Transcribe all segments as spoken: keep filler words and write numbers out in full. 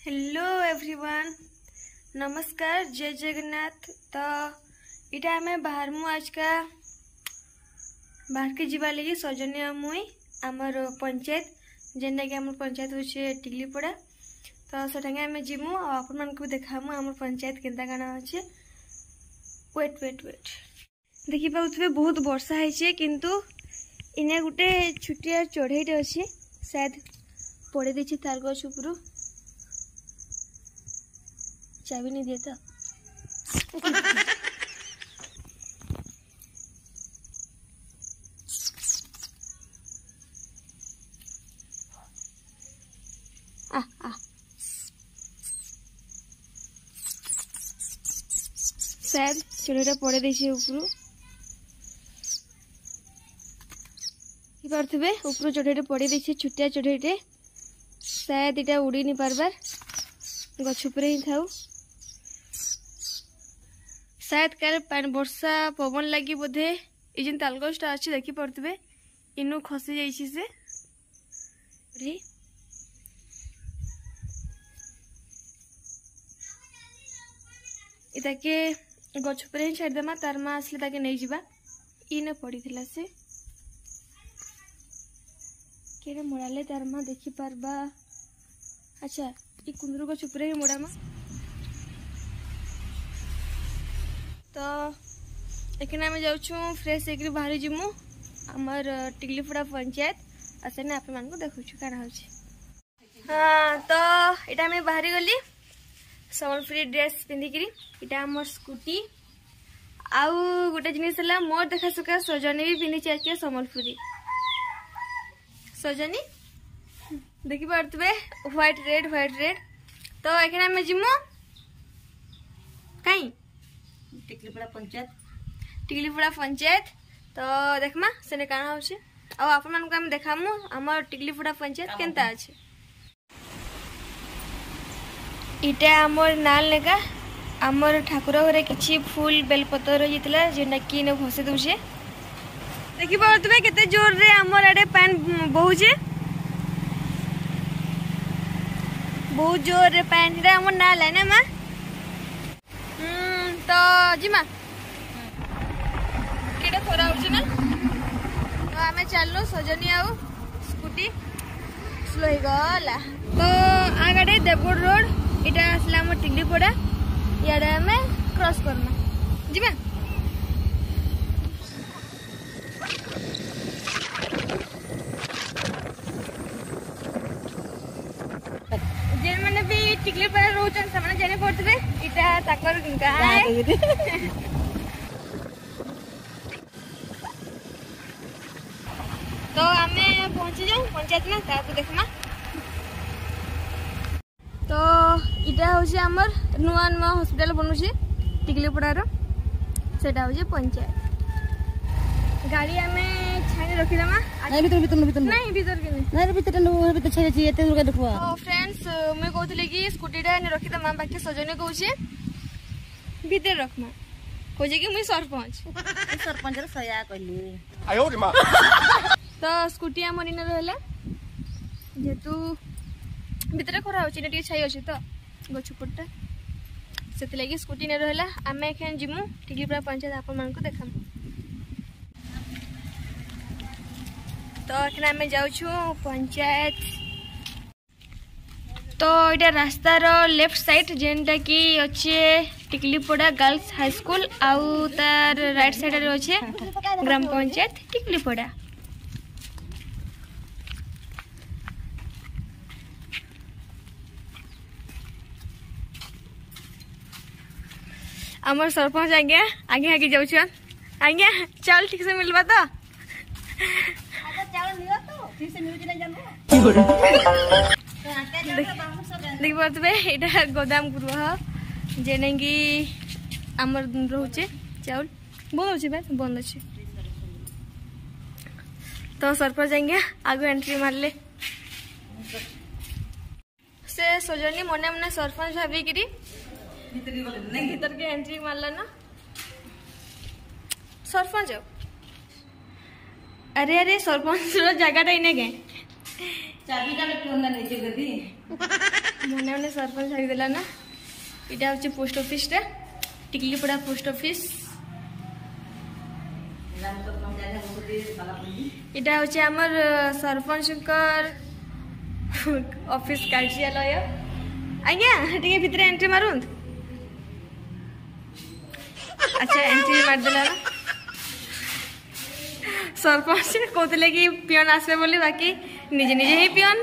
Hello everyone, नमस्कार, जय जगन्नाथ। तो इटा हमें बाहर मु आज का बाहर के जीवा लगी सौजन्य मुई आमर पंचायत जेनटा कि आम पंचायत होचे टिकलीपड़ा। तो सेटाके आम जीमु आपण मानक देखामु आम पंचायत केनता काना अच्छे। वेट वेट वेट देखि पाउथबे बहुत वर्षा है किंतु इने गुटे छुटिया चढ़ईटे अच्छे, शायद पड़े देछि तार गछ उपरू। चाबी नहीं दिए तो आ आ शायद चढ़ईटा पड़े देछि उपरू। पारे उपरू चढ़ईटे पड़े देछि, छुटिया चढ़ईटे, शायद इटा उड़ी नहीं पारबार, गछ उपरे ही थाऊ। शायद काल वर्षा पवन लगी बोधे ये जिन तालगछटा अच्छे देखी पारे इनू खसी जाइए से इताके गछ पर ही छाड़देमा, तार माँ आसले ताके नहीं जावा। इन पड़ी थिला से केरे मोड़ाले तार माँ देखी पारबा। अच्छा ये कुंदरू गछ उपरे ही मोड़ा माँ। तो एखने आम जाऊँ फ्रेश एक बाहर जीमु आमर टिकलीपड़ा पंचायत आसने आप मान देखु क्या हो। हाँ तो यहाँ आम बाहर गली सम्बलपुरी ड्रेस पिंधिकी। इटा आम स्कूटी आउ गोटे जिनिस है मोर देखा सुखा सजनी भी पिंधि चाहिए सम्बलपुरी। सजनी देखी पारे व्हाइट रेड व्हाइट रेड। तो एखने आम जीमु कहीं टिकलीपड़ा पंचायत टिकलीपड़ा पंचायत। तो देखमा सेने काना होचे आ आपन मानक हम देखामु हमर टिकलीपड़ा पंचायत केनता अछि। इटा हमर नाल लेगा हमर ठाकुर घरे किछि फूल बेलपतर जितला जेना कि ने भसे दउछे। देखि परतबे केते जोर रे हमर आडे पान बहुजे, बहुत जोर रे पान रे हमर नाल है ना मा। हम्म तो जिमा केटा खरा होछ ना। तो आमे चललो सजनी आउ स्कूटी स्लो ही गला। तो आगाडे देवगढ़ रोड इटा असला हम टिकलीपड़ा, याडे आमे क्रॉस करना जिमा। जे माने भी टिकलीपड़ा रोचन समान जाने पड़तबे इटा ताकर गाय। तो आमे पहुंची जाऊ पंचायत में ताको देखमा। तो इटा होचे हमर नुआ नुआ हॉस्पिटल बनुचे टिकलीपड़ा रो, सेटा होचे पंचायत। गाड़ी आमे छानी रखी दमा। नहीं भीतर भीतर भीतर नहीं भीतर के नहीं नहीं भीतर न भीतर छे छे एते दुर्गा देखवा। तो फ्रेंड्स मैं कहथले कि स्कूटीटा ने रखी दमा, बाकी सजने कहूचे भीतर रखमा, खोजे कि मुई सरपंच सरपंच रे सया कहली आयो रे मां। तो स्कूटी हमर इने रहला जेतु भीतर खरा होची ने छाई अछि तो गछ पट्टा सेते लागि स्कूटी ने रहला। आमे एखन जिमु टिकलीपड़ा पंचायत आपन मान को देखाम। तो एखन आमे जाउछु पंचायत। तो इटा रास्ता रो लेफ्ट साइड जेनटा कि अच्छे टिकलीपड़ा गर्ल्स हाई स्कूल आउ तार राइट साइड रे अच्छे ग्राम पंचायत टिकलीपड़ा। आमर सरपंच आगे आगे आगे जाउछ। आगे चावल ठीक से मिलबा तो चावल लियो तो ठीक से मिलु नै जानबो। देख पारे यहाँ गोदाम गृह जेने कि आमर रोचे चाउल बंद अच्छे भाई बंद अच्छे। तो सरपंच आगे आगु एंट्री मारले से सजनी मने मने सरपंच भाविकी भीतर के एंट्री मारला ना सरपंच। अरे अरे सरपंच जगह इने के चाबी का क्यों ना नहीं जगह दी मने मने सरपंच छाड़देला ना इटा हूँ पोस्ट ऑफिस टा टिकलीपड़ा पोस्ट ऑफिस इटा हूँ आमर सरपंच ऑफिस कार्यालय आज्ञा टे भितर एंट्री मारुंत अच्छा एंट्री मारदेला ना सरपंच कहते कि पियन आसबे बोली बाकी निजे निजे ही पियन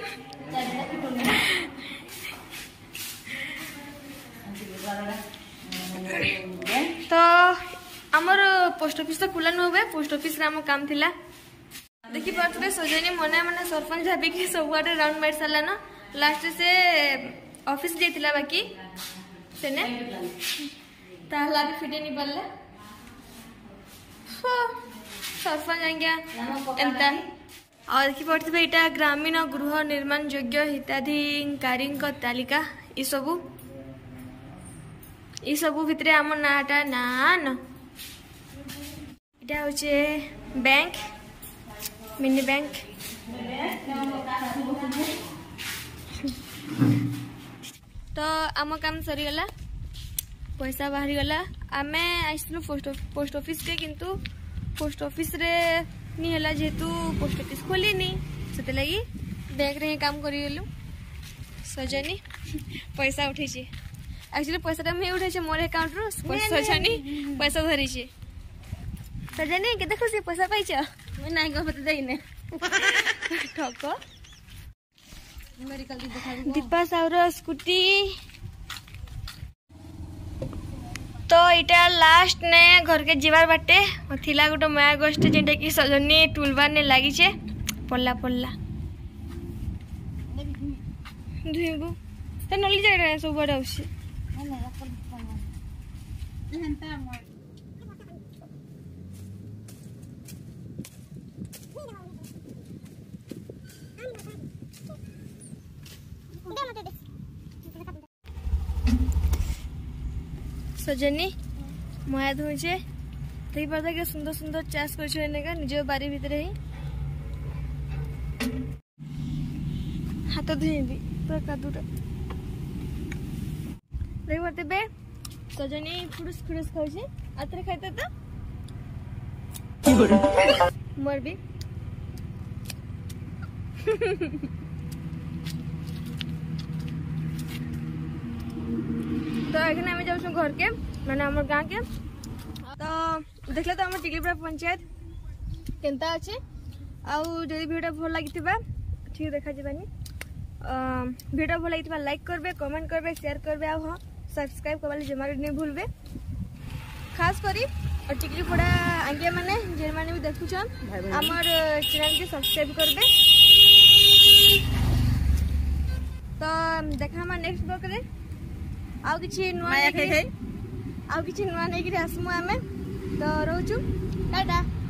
तो आमर पोस्ट ऑफिस तो खुला नुहे पोस्ट ऑफिस रे आम काम थिला देखी पारे सजनी मने मने सरपंच भाभी कि सब आटे राउंड मार सारा ना लास्ट से ऑफिस जाइला बाकी सेने ताहला भी फिटे नहीं पारले सरपंच आज्ञा एंता और देखी पारे यहाँ ग्रामीण गृह निर्माण योग्य हिताधिकारी तालिका ये सबू ये सबू भितर आम नाटा नान इटा हूँ बैंक मिनी बैंक तो आम काम सरीगला पैसा बाहरी गला आमे आइसलु पोस्ट पोस्ट ऑफिस के किंतु पोस्ट ऑफिस रे नहीं हला जेतु पोस्ट ऑफिस खोली नहीं से लगी बैंक रे काम करी गेलु सजनी पैसा उठे छी एक्चुअली पैसा मुझे उठे मोर अकाउंट रु सजनी पैसा धरी छी सजनी केते खुशी पैसा पाइछ मैं नहीं को बता देने ठक मेडिकल दी दिखा दीपा साउर स्कूटी तो इटा लास्ट ने घर के जीवार बाटे थिला गोटे माया गोष्ठी जेटा कि सजनी टूलबार ने लगी छे पल्ला पल्ला धुइबू त नली जाय रे सब बड़ा उसी सजनी माया धुचे देखी पाता कि सुंदर सुंदर चाष कर निज बारी भितर ही हाथ धुएबी पूरा कादुटा देखी पाते बे सजनी फुड़ुस फुड़ुस खाऊे आतरे खाते तो मोर भी तो एखने आम जाऊँ घर के मैंने आम गाँ के तो देखले तो आम टिकलीपड़ा पंचायत केनता अच्छे आउ जदि वीडियो भल लगी ठीक देखा जानी वीडियो भल लगी लाइक करबे कमेंट करबे शेयर करबे आ हाँ सब्सक्राइब करवा जमा नहीं भूलबे खास करी और टिकलीपड़ा आगे मैंने जे मैंने भी देखुछन आमर चैनल के सब्सक्राइब करबे तो देखा हम नेक्स्ट ब्लॉग रे आउ किछि नुआ आउ किछि नुआ नहीं कि आसमु आमे तो रोचु टाटा।